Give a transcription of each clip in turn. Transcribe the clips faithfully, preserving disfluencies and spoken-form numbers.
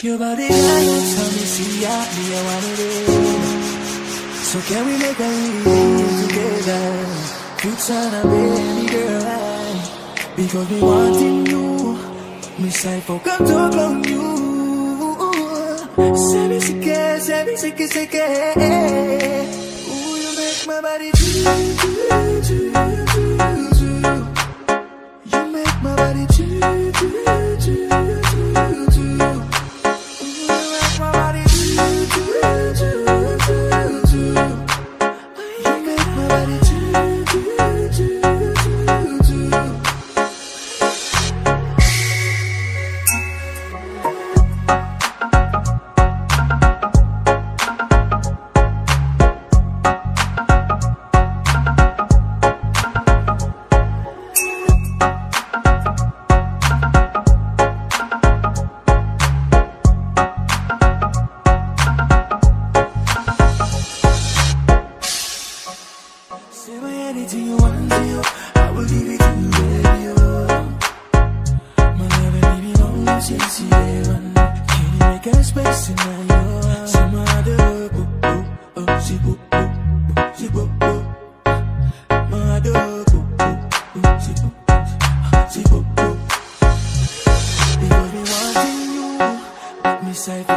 Your body lying, tell me, see, I, me, I want it in. So can we make a leave together? Future, baby girl. Because we wanting you. Me say, focus talk on you. Say me sick, say me sick, sick. Ooh, you make my body do, do, do, do, do. You make my body do, do, do, do, do.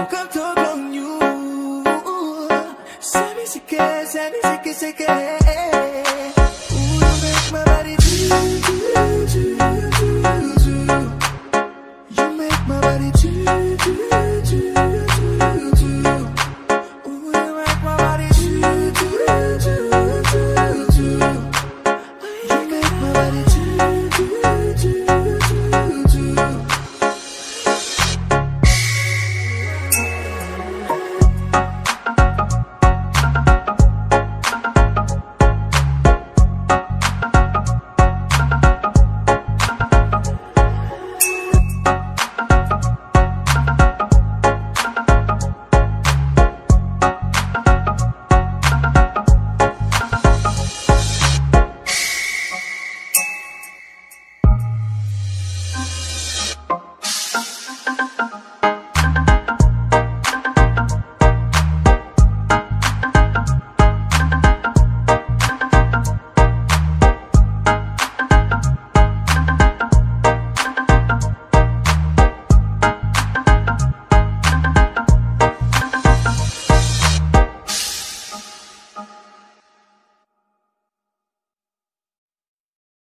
Say me sick, say me sick, sick.